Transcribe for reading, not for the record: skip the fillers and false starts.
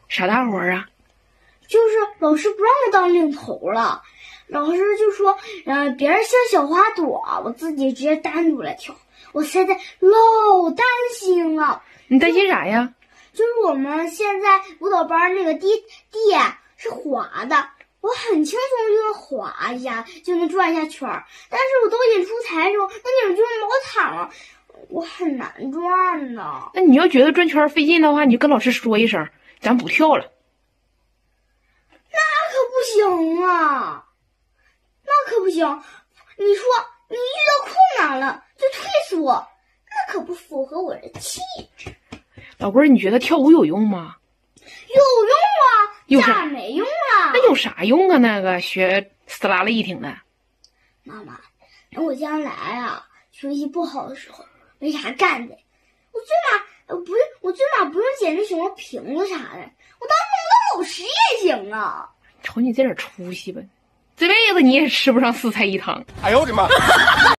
啥大活啊？ 就是老师不让我当领头了，老师就说，别人像小花朵，我自己直接单独来跳。我现在老担心了。 你担心啥呀？ 就是我们现在舞蹈班那个地是滑的，我很轻松就能滑一下，就能转一下圈儿。但是我都演出台的时候，那里面就是毛毯了，我很难转呢。 那你要觉得转圈费劲的话，你就跟老师说一声，咱不跳了。 那可不行啊，那可不行。你说你遇到困难了就退缩，那可不符合我的气质。 老龟儿，你觉得跳舞有用吗？ 有用啊，咋没用啊？ 那有啥用啊？那个学死拉了一挺的。 妈妈，等我将来啊学习不好的时候，没啥干的，我最码不用捡那什么瓶子啥的，我当舞蹈老师也行啊。 瞅你这点出息吧，这辈子你也吃不上4菜1汤。 哎呦我的妈！